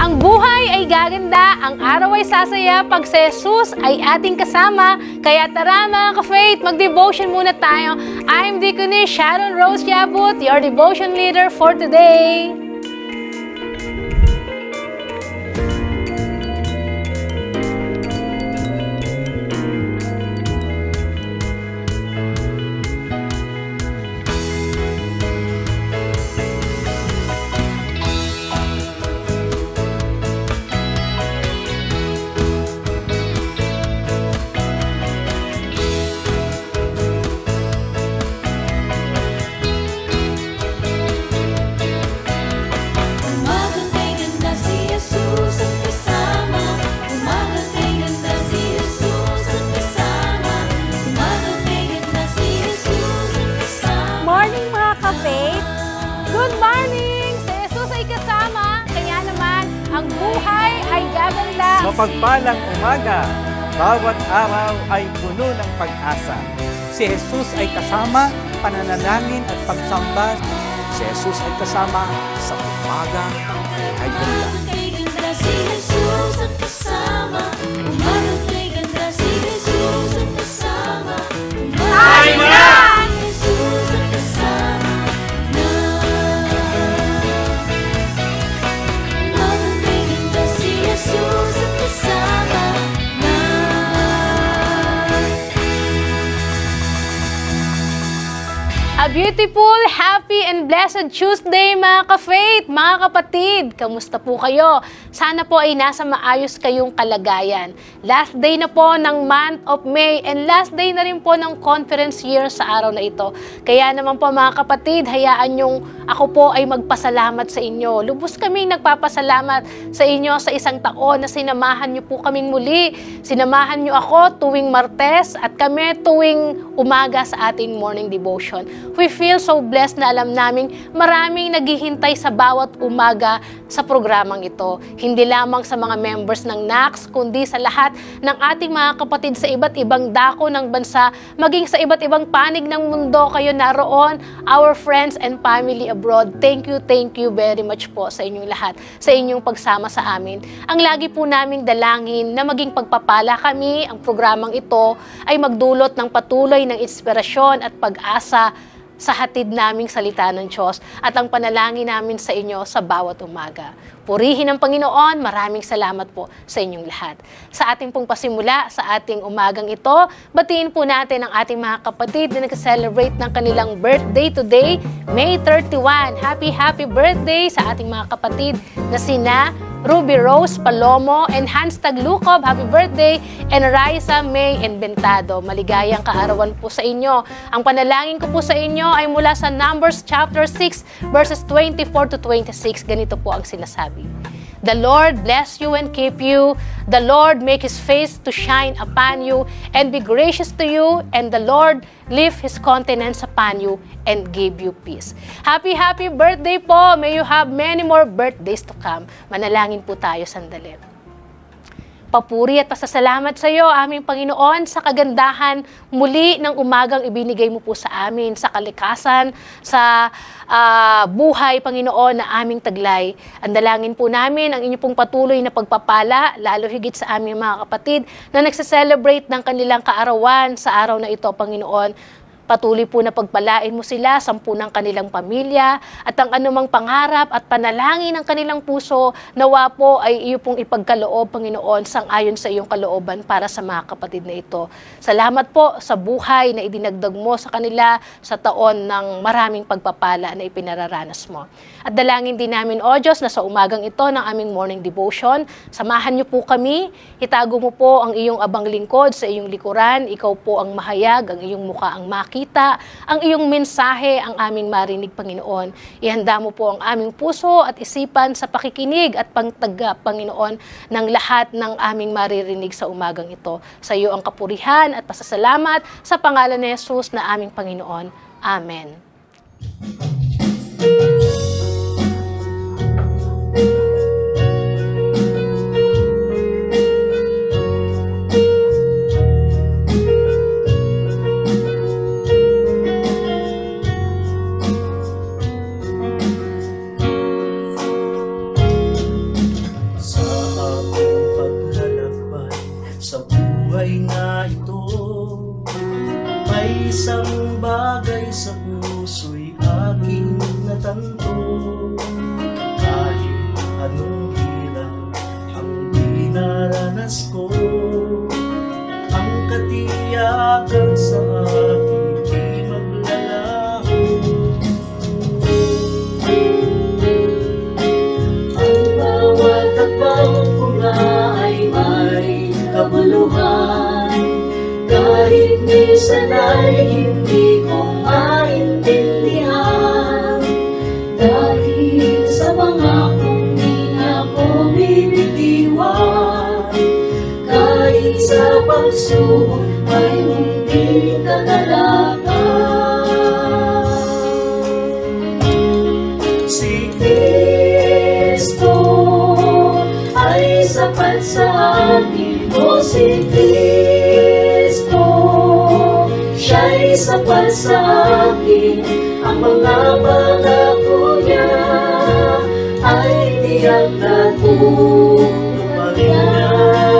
Ang buhay ay gaganda, ang araw ay sasaya pag si Jesus ay ating kasama. Kaya tara mga ka-faith, mag-devotion muna tayo. I'm Deaconess Sharon Rose Yabut, your devotion leader for today. Good morning! Si Jesus ay kasama, kaya naman ang buhay ay gaganda. Mapagpalang umaga, bawat araw ay puno ng pag-asa. Si Jesus ay kasama, pananalangin at pagsamba. Si Jesus ay kasama sa umaga ay ganda. Si Jesus ang kasama, umaga ay ganda. Si Jesus ang kasama, Ay na! A beautiful, happy, and blessed Tuesday mga ka-faith, mga kapatid. Kamusta po kayo? Sana po ay nasa maayos kayong kalagayan. Last day na po ng month of May and last day na rin po ng conference year sa araw na ito. Kaya naman po mga kapatid, hayaan nyong ako po ay magpasalamat sa inyo. Lubos kaming nagpapasalamat sa inyo sa isang taon na sinamahan nyo po kaming muli. Sinamahan nyo ako tuwing Martes at kami tuwing umaga sa ating morning devotion. We feel so blessed na alam naming maraming naghihintay sa bawat umaga sa programang ito. Hindi lamang sa mga members ng NACS, kundi sa lahat ng ating mga kapatid sa iba't ibang dako ng bansa, maging sa iba't ibang panig ng mundo kayo naroon, our friends and family abroad. Thank you very much po sa inyong lahat, sa inyong pagsama sa amin. Ang lagi po naming dalangin na maging pagpapala kami, ang programang ito ay magdulot ng patuloy ng inspirasyon at pag-asa sa hatid naming salita ng Diyos at ang panalangin namin sa inyo sa bawat umaga. Purihin ang Panginoon, maraming salamat po sa inyong lahat. Sa ating pong pasimula, sa ating umagang ito, batiin po natin ang ating mga kapatid na nag-celebrate ng kanilang birthday today, May 31. Happy birthday sa ating mga kapatid na sina Ruby Rose Palomo and Hans Taglukob, happy birthday, and Raisa May Inventado. Maligayang kaarawan po sa inyo. Ang panalangin ko po sa inyo ay mula sa Numbers chapter 6 verses 24 to 26. Ganito po ang sinasabi. The Lord bless you and keep you. The Lord make His face to shine upon you and be gracious to you. And the Lord lift His countenance upon you and give you peace. Happy birthday po. May you have many more birthdays to come. Manalangin po tayo sandali. Papuri at pasasalamat sa iyo, aming Panginoon, sa kagandahan muli ng umagang ibinigay mo po sa amin, sa kalikasan, sa buhay, Panginoon, na aming taglay. Ang dalangin po namin ang inyo pong patuloy na pagpapala, lalo higit sa aming mga kapatid na nagse-celebrate ng kanilang kaarawan sa araw na ito, Panginoon. Patuloy po na pagpalain mo sila, 10 ng kanilang pamilya, at ang anumang pangarap at panalangin ng kanilang puso, nawa po ay iyo pong ipagkaloob, Panginoon, sang-ayon sa iyong kalooban para sa mga kapatid na ito. Salamat po sa buhay na idinagdag mo sa kanila sa taon ng maraming pagpapala na ipinararanas mo. At dalangin din namin, O Diyos, na sa umagang ito ng aming morning devotion, samahan niyo po kami, itago mo po ang iyong abang lingkod sa iyong likuran, ikaw po ang mahayag, ang iyong mukha ang makita, ang iyong mensahe ang aming marinig, Panginoon. Ihanda mo po ang aming puso at isipan sa pakikinig at pangtagap, Panginoon, ng lahat ng aming maririnig sa umagang ito. Sa iyo ang kapurihan at pasasalamat sa pangalan ni Jesus na aming Panginoon. Amen. santo. Kahit anong hirap ang dinaranas ko, ang katiyakan sa akin di maglalaho. Ang bawat hakbang ko nga ay may kabuluhan, kahit minsan ay hindi ko maintindihan. Dahil sa mga kong di na ko bibitiwan, kahit sa pagsubok ay hindi kadalakan. Si Kristo ay sapat sa akin, o si Kristo, siya'y sapat sa akin. Ang mga pangako niya ay tiyak na tutuparin niya.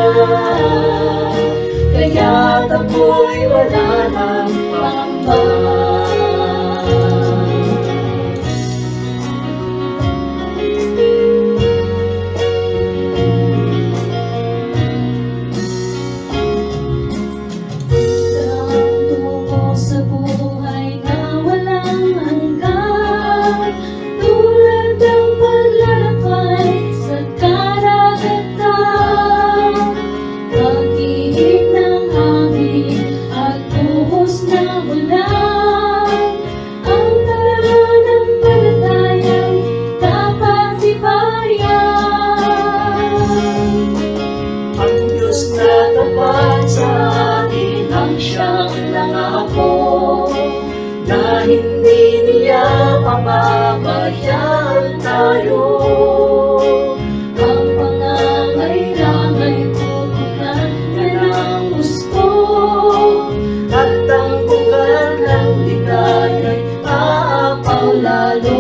Kaya't ako'y wala ng pangamba. Sa buhay na walang hanggan, tulad ng paglalakbay sa karagatan, pag-ihip ng hangin at buhos na ulan, ang pananampalataya'y dapat tibayan. Ang Diyos na tapat sa atin ang siyang nangako, na hindi niya pababayaan tayo. Ang pangangailangan tutukan niya ng gusto, at ang bukal ng ligaya'y aapaw lalo.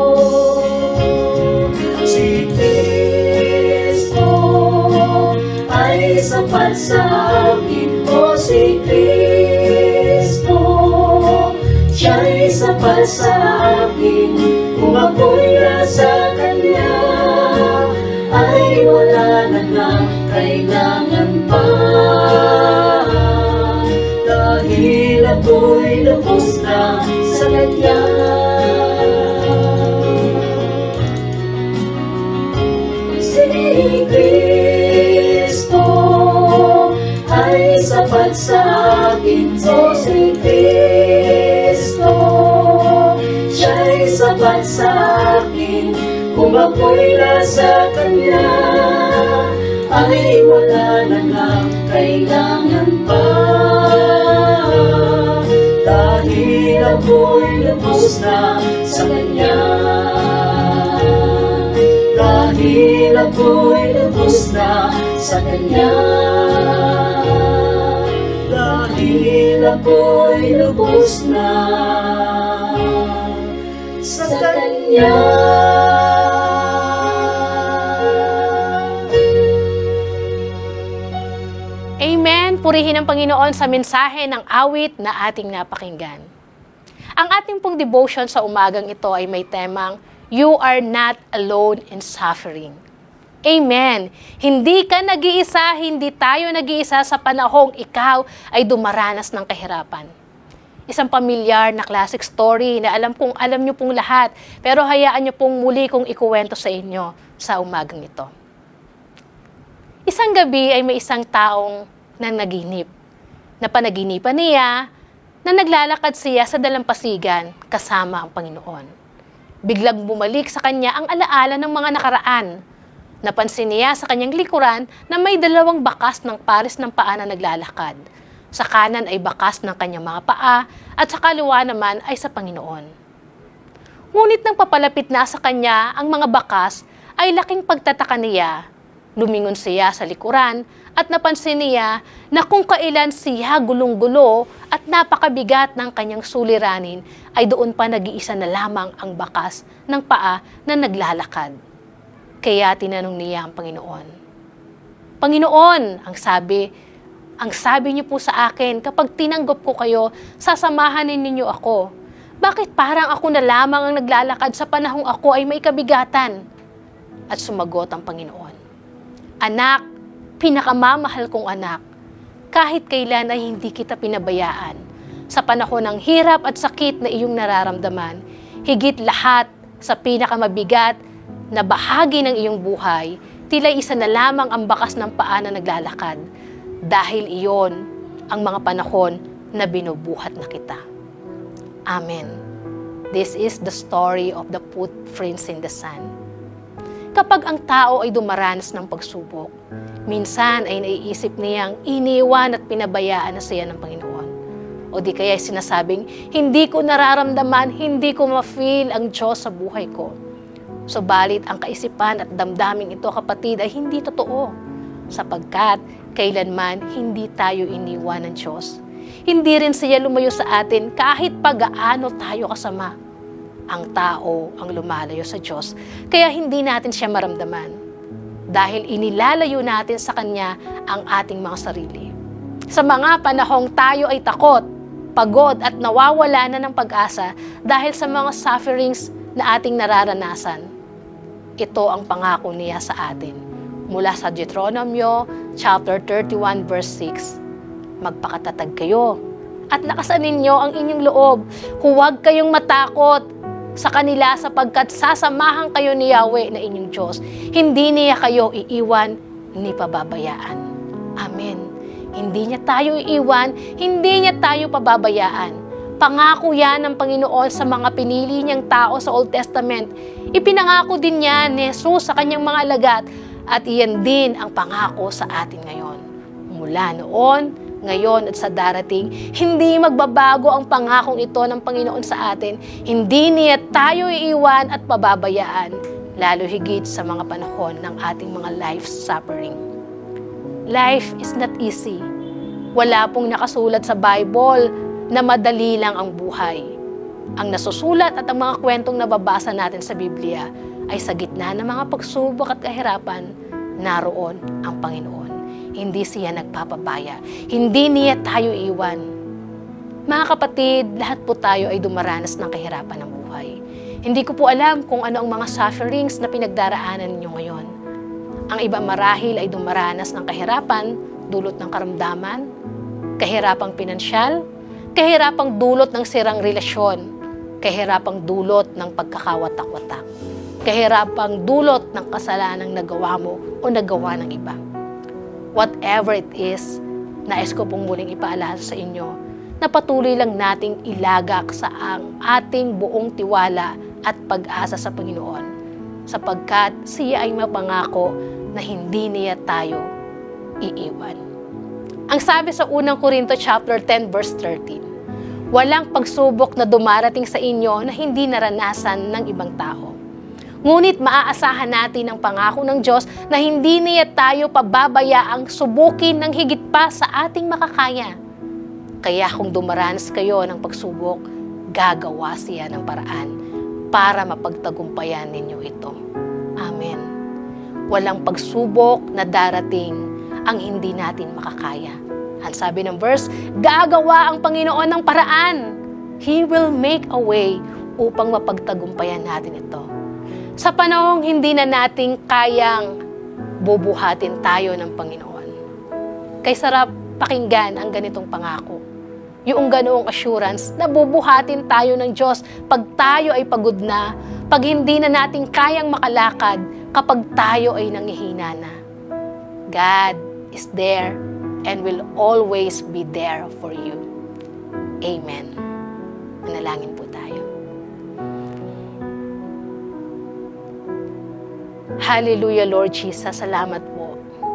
Si Kristo ay sapat sa akin, o si Kristo, siya'y sapat sa akin. Kung ako'y nasa Kanya, ay wala na nga kailangan pa, dahil ako'y lubos na sa Kanya. Si Kristo ay sapat sa akin, o si Kristo, siya'y sapat sa akin. Kung ako'y nasa Kanya, ay wala na nga kailangan pa, dahil ako'y lubos na sa Kanya. Dahil ako'y lubos na sa Kanya. Dahil ako'y lubos na sa Kanya. Amen! Purihin ang Panginoon sa mensahe ng awit na ating napakinggan. Ang ating pong devotion sa umagang ito ay may temang, You are not alone in suffering. Amen! Hindi ka nag-iisa, hindi tayo nag-iisa sa panahong ikaw ay dumaranas ng kahirapan. Isang pamilyar na classic story na alam niyo pong lahat, pero hayaan niyo pong muli kong ikuwento sa inyo sa umagang ito. Isang gabi ay may isang taong nanaginip. Napanaginipan niya na naglalakad siya sa dalampasigan kasama ang Panginoon. Biglang bumalik sa kanya ang alaala ng mga nakaraan. Napansin niya sa kanyang likuran na may dalawang bakas ng pares ng paa na naglalakad. Sa kanan ay bakas ng kanyang mga paa at sa kaliwa naman ay sa Panginoon. Ngunit nang papalapit na sa kanya ang mga bakas ay laking pagtataka niya. Lumingon siya sa likuran at napansin niya na kung kailan siya gulong-gulo at napakabigat ng kanyang suliranin ay doon pa nag-iisa na lamang ang bakas ng paa na naglalakad. Kaya tinanong niya ang Panginoon. Panginoon, ang sabi niyo po sa akin, kapag tinanggap ko kayo, sasamahan ninyo ako. Bakit parang ako na lamang ang naglalakad sa panahong ako ay may kabigatan? At sumagot ang Panginoon, Anak, pinakamamahal kong anak, kahit kailan ay hindi kita pinabayaan. Sa panahon ng hirap at sakit na iyong nararamdaman, higit lahat sa pinakamabigat na bahagi ng iyong buhay, tila isa na lamang ang bakas ng paa na naglalakad. Dahil iyon ang mga panahon na binubuhat na kita. Amen. This is the story of the footprints in the sand. Kapag ang tao ay dumaranas ng pagsubok, minsan ay naiisip niyang iniwan at pinabayaan na siya ng Panginoon. O di kaya sinasabing, hindi ko nararamdaman, hindi ko ma-feel ang Diyos sa buhay ko. Subalit ang kaisipan at damdaming ito, kapatid, ay hindi totoo. Sapagkat kailanman hindi tayo iniwan ng Diyos. Hindi rin siya lumayo sa atin kahit pagaano tayo kasama. Ang tao ang lumalayo sa Diyos, kaya hindi natin siya maramdaman. Dahil inilalayo natin sa Kanya ang ating mga sarili. Sa mga panahong tayo ay takot, pagod at nawawala na ng pag-asa dahil sa mga sufferings na ating nararanasan. Ito ang pangako niya sa atin. Mula sa Deuteronomio chapter 31 verse 6. Magpakatatag kayo at lakasan ninyo ang inyong loob. Huwag kayong matakot sa kanila sapagkat sasamahan kayo ni Yahweh na inyong Diyos. Hindi niya kayo iiwan ni pababayaan. Amen. Hindi niya tayo iiwan, hindi niya tayo pababayaan. Pangako yan ng Panginoon sa mga pinili niyang tao sa Old Testament. Ipinangako din niya ni Jesus sa kanyang mga alagad at iyan din ang pangako sa atin ngayon. Mula noon, ngayon at sa darating, hindi magbabago ang pangakong ito ng Panginoon sa atin. Hindi niya tayo iiwan at pababayaan, lalo higit sa mga panahon ng ating mga life suffering. Life is not easy. Wala pong nakasulat sa Bible na madali lang ang buhay. Ang nasusulat at ang mga kwentong nababasa natin sa Biblia ay sa gitna ng mga pagsubok at kahirapan, naroon ang Panginoon. Hindi siya nagpapabaya. Hindi niya tayo iwan. Mga kapatid, lahat po tayo ay dumaranas ng kahirapan ng buhay. Hindi ko po alam kung ano ang mga sufferings na pinagdaraanan ninyo ngayon. Ang iba marahil ay dumaranas ng kahirapan, dulot ng karamdaman, kahirapang pinansyal, kahirapang dulot ng sirang relasyon, kahirapang dulot ng pagkakawatak-watak, kahirapang dulot ng kasalanang nagawa mo o nagawa ng iba. Whatever it is, nais ko pong muling ipaalala sa inyo na patuloy lang nating ilagak sa ang ating buong tiwala at pag-asa sa Panginoon sapagkat siya ay mapangako na hindi niya tayo iiwan. Ang sabi sa unang Korinto chapter 10 verse 13, walang pagsubok na dumarating sa inyo na hindi naranasan ng ibang tao. Ngunit maaasahan natin ang pangako ng Diyos na hindi niya tayo pababayaang subukin ng higit pa sa ating makakaya. Kaya kung dumaranas kayo ng pagsubok, gagawa siya ng paraan para mapagtagumpayan ninyo ito. Amen. Walang pagsubok na darating ang hindi natin makakaya. Ang sabi ng verse, gagawa ang Panginoon ng paraan. He will make a way upang mapagtagumpayan natin ito. Sa panahong hindi na nating kayang bubuhatin tayo ng Panginoon. Kay sarap pakinggan ang ganitong pangako. Yung ganoong assurance na bubuhatin tayo ng Diyos pag tayo ay pagod na, pag hindi na natin kayang makalakad, kapag tayo ay nangihina na. God is there and will always be there for you. Amen. Manalangin po tayo. Hallelujah, Lord Jesus. Salamat po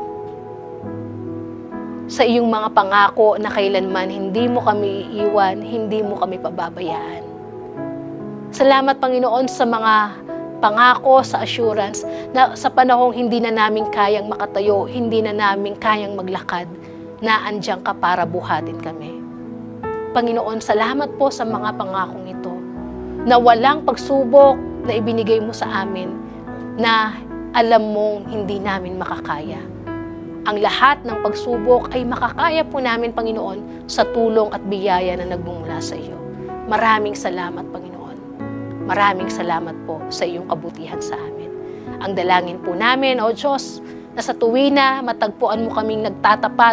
sa iyong mga pangako na kailanman hindi mo kami iiwan, hindi mo kami pababayaan. Salamat, Panginoon, sa mga pangako, sa assurance na sa panahong hindi na namin kayang makatayo, hindi na namin kayang maglakad, na andiyan ka para buhatin kami. Panginoon, salamat po sa mga pangakong ito na walang pagsubok na ibinigay mo sa amin na alam mong hindi namin makakaya. Ang lahat ng pagsubok ay makakaya po namin, Panginoon, sa tulong at biyaya na nagmumula sa iyo. Maraming salamat, Panginoon. Maraming salamat po sa iyong kabutihan sa amin. Ang dalangin po namin, O Diyos, na sa tuwina matagpuan mo kaming nagtatapat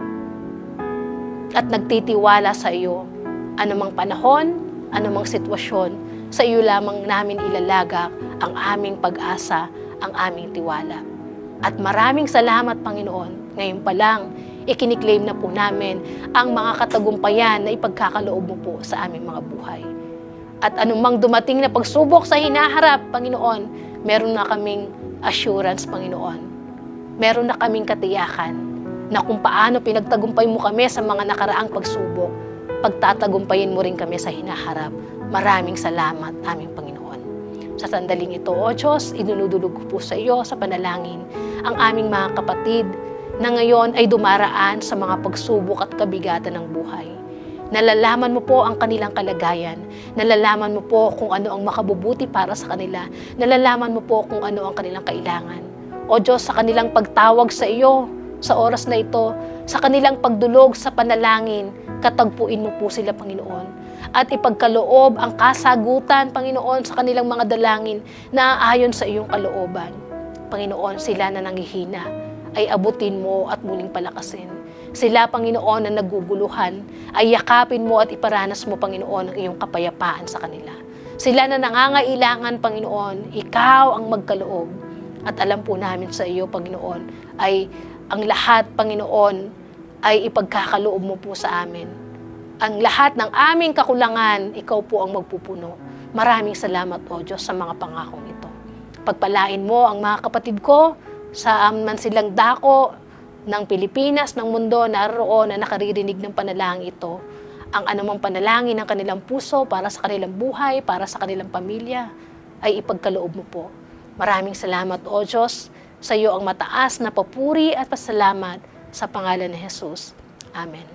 at nagtitiwala sa iyo. Anumang panahon, anumang sitwasyon, sa iyo lamang namin ilalagak ang aming pag-asa, ang aming tiwala. At maraming salamat, Panginoon. Ngayon pa lang, ikiniklaim na po namin ang mga katagumpayan na ipagkakaloob mo po sa aming mga buhay. At anumang dumating na pagsubok sa hinaharap, Panginoon, meron na kaming assurance, Panginoon. Meron na kaming katiyakan na kung paano pinagtagumpay mo kami sa mga nakaraang pagsubok, pagtatagumpayin mo rin kami sa hinaharap. Maraming salamat, aming Panginoon. Sa sandaling ito, O Diyos, idinudulog ko po sa iyo sa panalangin ang aming mga kapatid na ngayon ay dumaraan sa mga pagsubok at kabigatan ng buhay. Nalalaman mo po ang kanilang kalagayan. Nalalaman mo po kung ano ang makabubuti para sa kanila. Nalalaman mo po kung ano ang kanilang kailangan. O Diyos, sa kanilang pagtawag sa iyo, sa oras na ito, sa kanilang pagdulog sa panalangin, katagpuin mo po sila, Panginoon. At ipagkaloob ang kasagutan, Panginoon, sa kanilang mga dalangin na ayon sa iyong kalooban. Panginoon, sila na nanghihina, ay abutin mo at muling palakasin. Sila, Panginoon, na naguguluhan, ay yakapin mo at iparanas mo, Panginoon, ang iyong kapayapaan sa kanila. Sila na nangangailangan, Panginoon, ikaw ang magkaloob. At alam po namin sa iyo, Panginoon, ay ang lahat, Panginoon, ay ipagkakaloob mo po sa amin. Ang lahat ng aming kakulangan, ikaw po ang magpupuno. Maraming salamat, O Diyos, sa mga pangakong ito. Pagpalain mo ang mga kapatid ko sa man silang dako ng Pilipinas, ng mundo, naroon na nakaririnig ng panalangin ito. Ang anumang panalangin ng kanilang puso para sa kanilang buhay, para sa kanilang pamilya, ay ipagkaloob mo po. Maraming salamat, O Diyos, sa iyo ang mataas na papuri at pasalamat sa pangalan ni Jesus. Amen.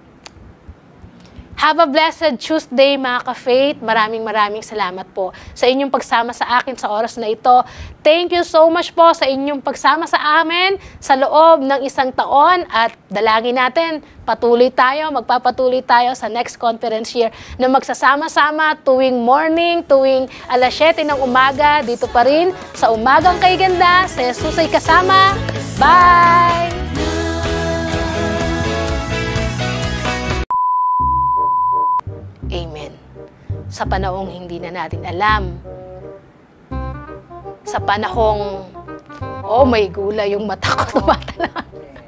Have a blessed Tuesday, mga ka-faith. Maraming salamat po sa inyong pagsama sa akin sa oras na ito. Thank you so much po sa inyong pagsama sa amin sa loob ng isang taon at dalangin natin, magpapatuloy tayo sa next conference year na magsasama-sama tuwing morning, tuwing alas 7 ng umaga, dito pa rin sa Umagang Kay Ganda. Si Jesus ay kasama. Bye! Amen. Sa panahong hindi na natin alam, sa panahong, oh may gula yung mata ko, tumatala.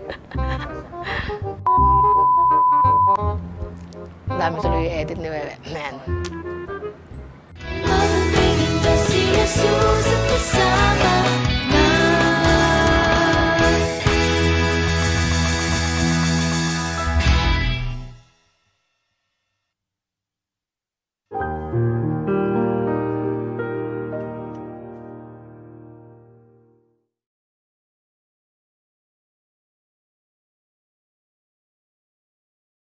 Dami tuloy yung edit ni Wewe. Man. Habang may ganda si Jesus at kasama.